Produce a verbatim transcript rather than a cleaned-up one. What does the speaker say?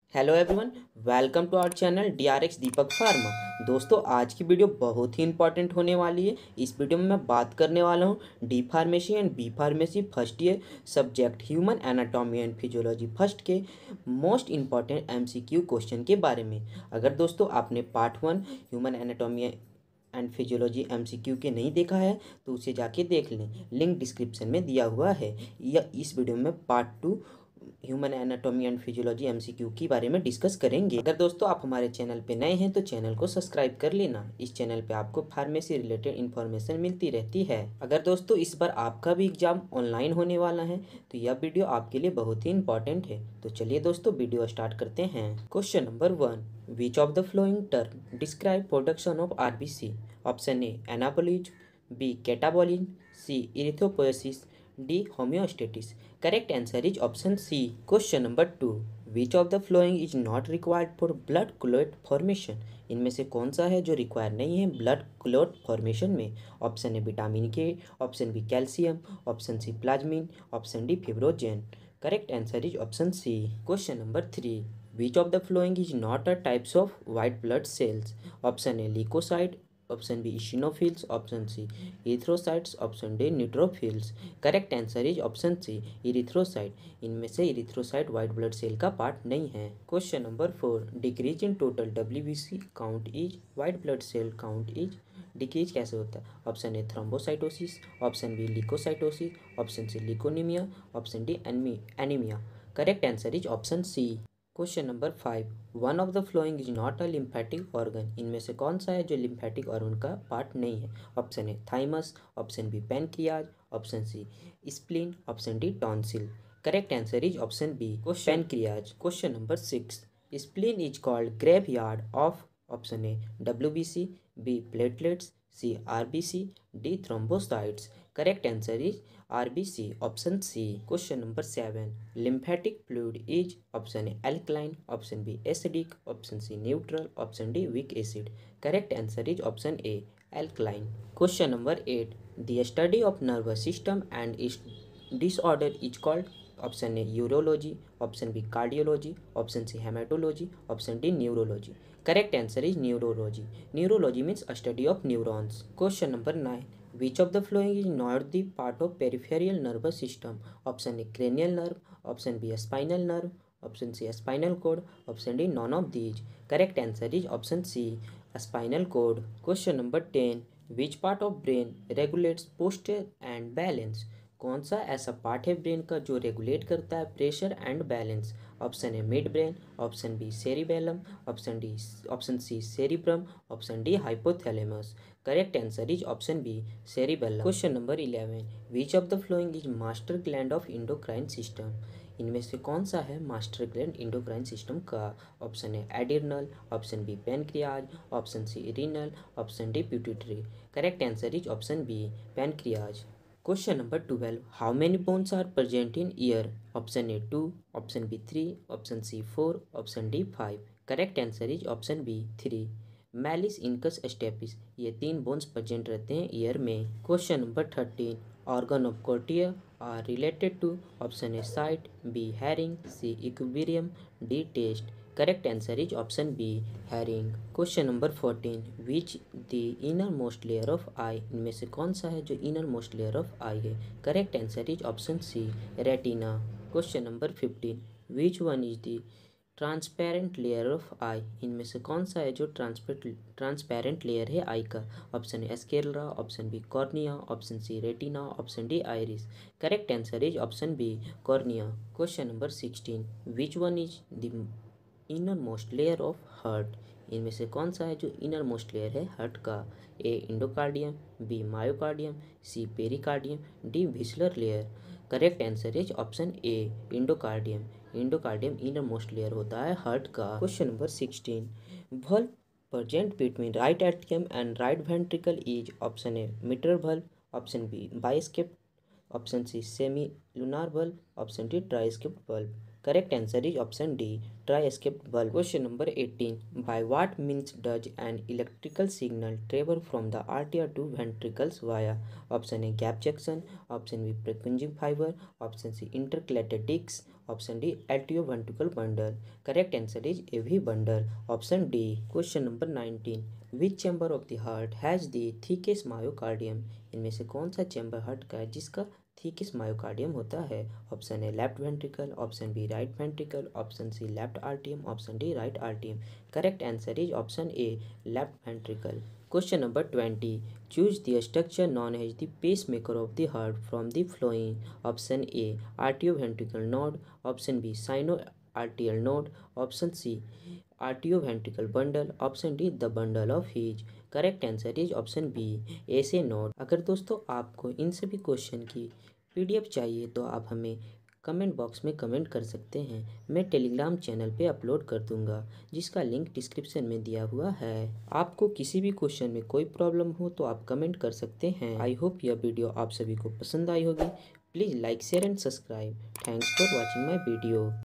Hello everyone, welcome to our channel D R X Deepak pharma. दोस्तों, आज की video बहुत ही इंपॉर्टेंट होने वाली है। इस वीडियो में मैं बात करने वाला हूँ D pharmacy and B pharmacy first year subject human anatomy and physiology first के मोस्ट इंपॉर्टेंट एमसीक्यू क्वेश्चन के बारे में। अगर दोस्तों आपने part one human anatomy and physiology MCQ के नहीं देखा है तो उसे जाके देख लें, लिंक डिस्क्रिप्शन में दिया हुआ है। या इस वीडियो में part two human anatomy and physiology MCQ के बारे में डिस्कस करेंगे। अगर दोस्तों आप हमारे चैनल पे नए हैं तो चैनल को सब्सक्राइब कर लेना। इस चैनल पे आपको फार्मेसी रिलेटेड इन्फॉर्मेशन मिलती रहती है। अगर दोस्तों इस बार आपका भी एग्जाम ऑनलाइन होने वाला है तो यह वीडियो आपके लिए बहुत ही इंपॉर्टेंट है। तो चलिए दोस्तों वीडियो स्टार्ट करते हैं। Question number one, which of the following term describe production of RBC? Option A anabolism, B catabolism, C erythropoiesis, D homeostasis. Correct answer is option C. Question number two. Which of the following is not required for blood clot formation? इनमें से कौन सा है जो require नहीं है blood clot formation में? Option A vitamin K, option B calcium, option C plasmin, option D fibrinogen. Correct answer is option C. Question number three, which of the following is not a types of white blood cells? Option A leucocyte, option B eosinophils, option C erythrocytes, option D neutrophils. Correct answer is option C erythrocyte. इनमें से erythrocyte white blood cell का part नहीं है। Question number four, decrease in total WBC count is white blood cell count is? Decrease कैसे होता है? Option A thrombocytosis, option B leucocytosis, option C leukopenia, option D anaemia. Correct answer is option C. Question number five, one of the following is not a lymphatic organ. इनमें से कौन सा है जो lymphatic organ का part नहीं है? Option A thymus, option B pancreas, option C spleen, option D tonsil. Correct answer is option B pancreas. Question number six, spleen is called graveyard of? Option A W B C, B platelets, C R B C, D thrombocytes. Correct answer is R B C, option C. Question number seven, lymphatic fluid is? Option A alkaline, option B acidic, option C neutral, option D weak acid. Correct answer is option A alkaline. Question number eight, the study of nervous system and its disorder is called? Option A urology, option B cardiology, option C haematology, option D neurology. Correct answer is neurology. Neurology means study of neurons. Question number nine, which of the following is not the part of peripheral nervous system? Option A cranial nerve, option B spinal nerve, option C spinal cord, option D none of these. Correct answer is option C, spinal cord. Question number ten, which part of brain regulates posture and balance? कौन सा ऐसा part है brain का जो regulate करता है pressure and balance? Option A midbrain, option B cerebellum, option D option C cerebrum, option D hypothalamus. Correct answer is option B cerebellum. Question number eleven, which of the following is master gland of endocrine system? इनमें से कौन सा है master gland endocrine system का? Option A adrenal, option B pancreas, option C renal, option D pituitary. Correct answer is option B pancreas. Question number twelve, how many bones are present in ear? Option A two, option B three, option C four, option D five. Correct answer is option B three. Malleus incus stapes, ये तीन bones present रहते हैं ear में। Question number thirteen, organ of Corti are related to? Option A sight, B hearing, C equilibrium, D taste. Correct answer is option B hearing. Question number fourteen, which the innermost layer of eye? इनमें से कौन सा है जो innermost layer of eye है? Correct answer is option C retina. Question number fifteen, which one is the transparent layer of eye? इनमें से कौन सा है जो ट्रांसपेरेंट लेयर है आई का? Option A sclera, option B cornea, option C retina, option D iris. Correct answer is option B cornea. Question number sixteen, which one is the innermost layer of heart? इनमें से कौन सा है जो innermost layer है heart का? A endocardium, B myocardium, C pericardium, D visceral layer. Correct answer is option A endocardium. Endocardium innermost layer होता है हार्ट का। Question number sixteen, valve present between right atrium and right ventricle is? Option A mitral valve, option B bicuspid, option C semilunar valve, option D tricuspid valve. Correct answer is option D, tri-escaped bulb. Question number eighteen. By what means does an electrical signal travel from the artery to ventricles via? Option A, gap junction. Option B, Purkinje fiber. Option C, intercalated discs. Option D, atrioventricular bundle. Correct answer is A V bundle. Option D. Question number nineteen. Which chamber of the heart has the thickest myocardium? इनमें से कौन सा chamber heart का है जिसका थिकस्ट myocardium होता है? Option A left ventricle, option B right ventricle, option C left आर्टियम, option D right आर्टियम. Correct answer is option A left ventricle. Question number twenty. Choose the structure known as the pacemaker of the heart from the following. Option A, arterioventricular node. Option B, sinoarterial node. Option C, arterioventricular bundle. Option D, the bundle of His. Correct answer is option B, ऐसे note. अगर दोस्तों आपको इन सभी question की PDF चाहिए तो आप हमें कमेंट बॉक्स में कमेंट कर सकते हैं. मैं टेलीग्राम चैनल पे अपलोड कर दूंगा जिसका लिंक डिस्क्रिप्शन में दिया हुआ है. आपको किसी भी क्वेश्चन में कोई प्रॉब्लम हो तो आप कमेंट कर सकते हैं. आई होप यह वीडियो आप सभी को पसंद आई होगी. Please like share and subscribe. Thanks for watching my video.